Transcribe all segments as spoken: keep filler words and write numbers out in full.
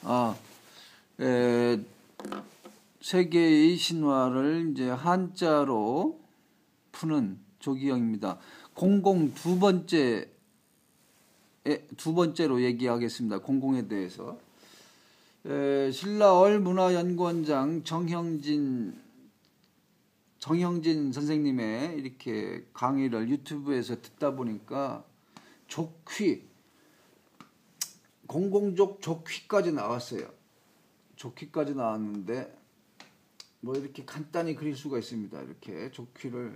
아, 에, 세계의 신화를 이제 한자로 푸는 조기영입니다. 공공 두 번째, 에, 두 번째로 얘기하겠습니다. 공공에 대해서. 에, 신라얼문화연구원장 정형진, 정형진 선생님의 이렇게 강의를 유튜브에서 듣다 보니까 족휘, 공공족 족휘까지 나왔어요. 족휘까지 나왔는데 뭐 이렇게 간단히 그릴 수가 있습니다. 이렇게 족휘를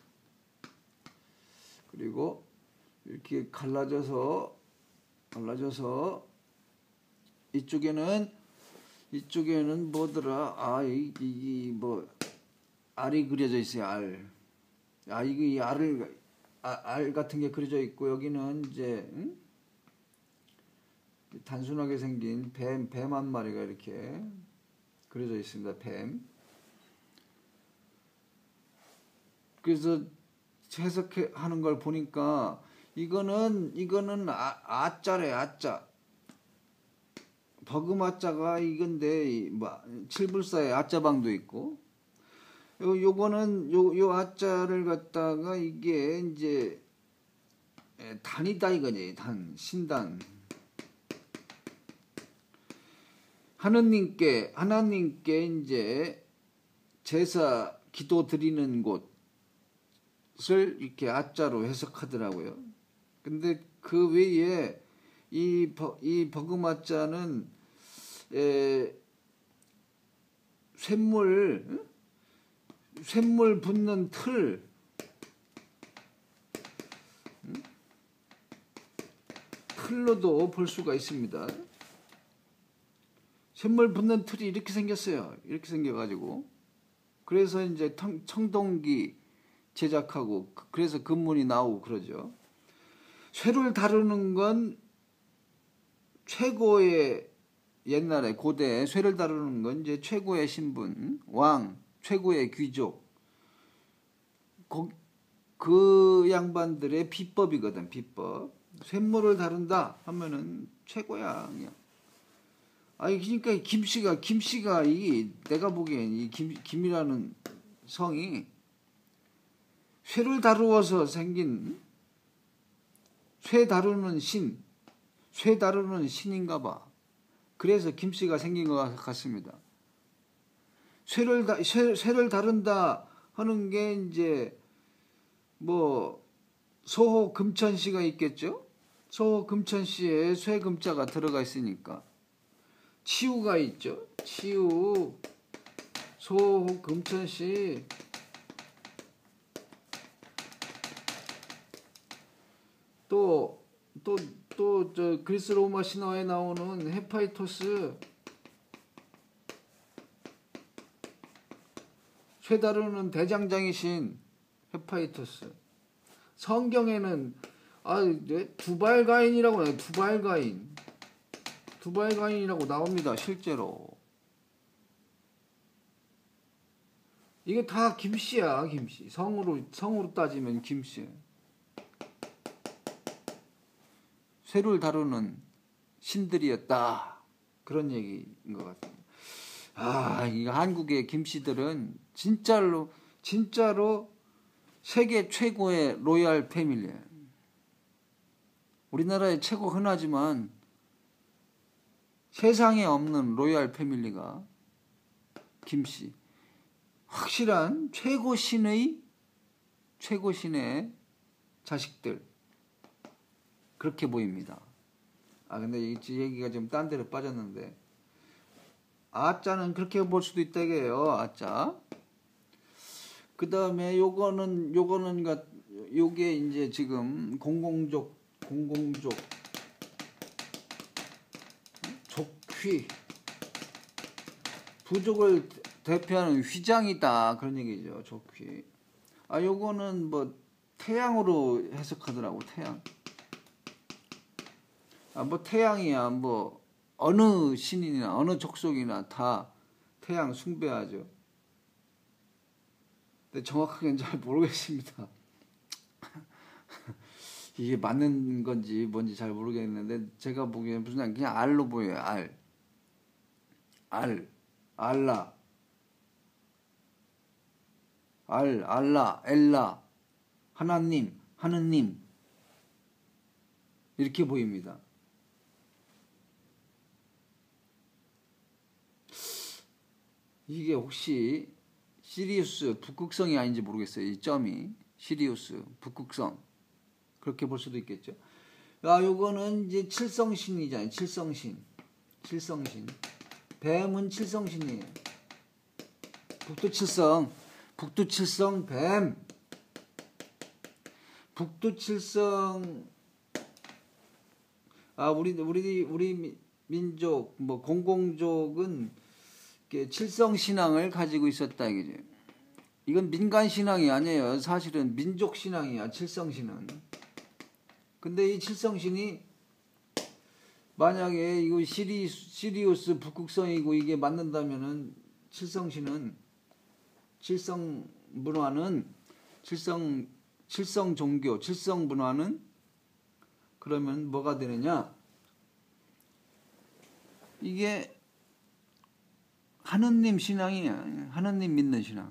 그리고 이렇게 갈라져서 갈라져서 이쪽에는 이쪽에는 뭐더라? 아, 이 이 뭐 알이 그려져 있어요. 알. 아, 이거 이 알을 아, 알 같은 게 그려져 있고 여기는 이제 응? 단순하게 생긴 뱀, 뱀 한 마리가 이렇게 그려져 있습니다. 뱀. 그래서 해석하는 걸 보니까 이거는 이거는 아, 아자래 아자. 버금아자가 이건데 뭐 칠불사에 아자방도 있고 요 요거는 요 요 아자를 갖다가 이게 이제 단이다 이거지. 단 신단. 하느님께 하나님께 이제 제사 기도 드리는 곳을 이렇게 아자로 해석하더라고요. 근데 그 외에 이, 버, 이 버금아자는 에, 쇳물 쇳물 붙는 틀 틀로도 볼 수가 있습니다. 쇳물 붙는 틀이 이렇게 생겼어요. 이렇게 생겨가지고 그래서 이제 청동기 제작하고 그래서 금문이 나오고 그러죠. 쇠를 다루는 건 최고의 옛날에 고대에 쇠를 다루는 건 이제 최고의 신분, 왕, 최고의 귀족 그, 그 양반들의 비법이거든. 비법. 쇳물을 다룬다 하면은 최고야 그냥. 아니 그러니까 김씨가 김씨가 이 내가 보기엔 이 김, 김이라는 성이 쇠를 다루어서 생긴 쇠 다루는 신, 쇠 다루는 신인가 봐. 그래서 김씨가 생긴 것 같습니다. 쇠를 다, 쇠, 쇠를 다룬다 하는 게 이제 뭐 소호 금천씨가 있겠죠. 소호 금천씨에 쇠금자가 들어가 있으니까. 치우가 있죠. 치우, 소호 금천씨, 또, 또, 또, 저, 그리스 로마 신화에 나오는 헤파이토스, 쇠 다루는 대장장이신 헤파이토스. 성경에는, 아, 네? 두발가인이라고 해요. 두발가인. 두발가인이라고 나옵니다. 실제로. 이게 다 김씨야. 김씨. 성으로 성으로 따지면 김씨. 쇠를 다루는 신들이었다. 그런 얘기인 것 같아요. 아, 이 한국의 김씨들은 진짜로 진짜로 세계 최고의 로얄 패밀리예요. 우리나라에 최고 흔하지만 세상에 없는 로얄 패밀리가 김씨. 확실한 최고신의 최고신의 자식들. 그렇게 보입니다. 아 근데 이 얘기가 좀 딴 데로 빠졌는데 아자는 그렇게 볼 수도 있다게요. 아자. 그 다음에 요거는 요거는 요게 이제 지금 공공족 공공족 족휘 부족을 대표하는 휘장이다 그런 얘기죠. 족휘. 아 요거는 뭐 태양으로 해석하더라고. 태양. 아 뭐 태양이야 뭐 어느 신이나 어느 족속이나 다 태양 숭배하죠. 근데 정확하게는 잘 모르겠습니다. 이게 맞는 건지 뭔지 잘 모르겠는데 제가 보기엔 무슨 그냥 알로 보여요. 알. 알, 알라, 알, 알라, 엘라, 하나님, 하느님 이렇게 보입니다. 이게 혹시 시리우스 북극성이 아닌지 모르겠어요. 이 점이 시리우스 북극성 그렇게 볼 수도 있겠죠. 아, 요거는 이제 칠성신이잖아요. 칠성신, 칠성신. 뱀은 칠성신이에요. 북두칠성, 북두칠성 뱀. 북두칠성. 아, 우리 우리 우리 민족 뭐 공공족은 칠성 신앙을 가지고 있었다 이거죠. 이건 민간 신앙이 아니에요. 사실은 민족 신앙이야. 칠성 신은. 근데 이 칠성신이 만약에 이거 시리, 시리우스 북극성이고 이게 맞는다면은 칠성신은 칠성 문화는 칠성 칠성 종교 칠성 문화는 그러면 뭐가 되느냐? 이게 하느님 신앙이야. 하느님 믿는 신앙.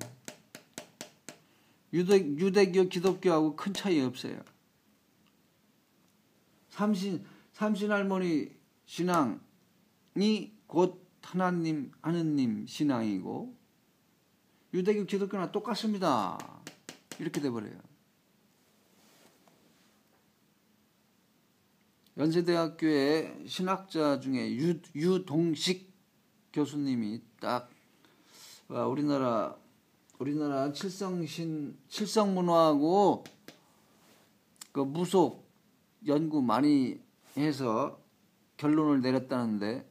유대, 유대교 기독교하고 큰 차이 없어요. 삼신, 삼신할머니 신앙이 곧 하나님, 하느님 신앙이고 유대교 기독교나 똑같습니다. 이렇게 돼버려요. 연세대학교의 신학자 중에 유, 유동식 교수님이 딱 우리나라 우리나라 칠성신 칠성문화하고 그 무속 연구 많이 해서 결론을 내렸다는데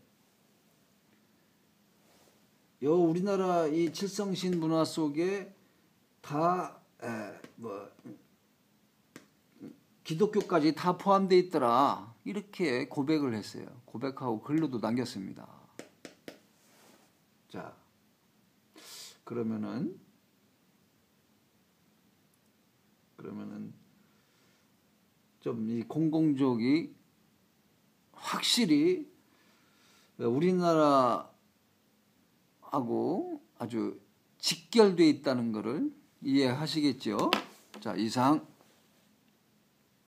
요 우리나라 이 칠성신 문화 속에 다 뭐 기독교까지 다 포함되어 있더라 이렇게 고백을 했어요. 고백하고 글로도 남겼습니다. 자, 그러면은 그러면은 좀 이 공공족이 확실히 우리나라하고 아주 직결되어 있다는 것을 이해하시겠죠? 자, 이상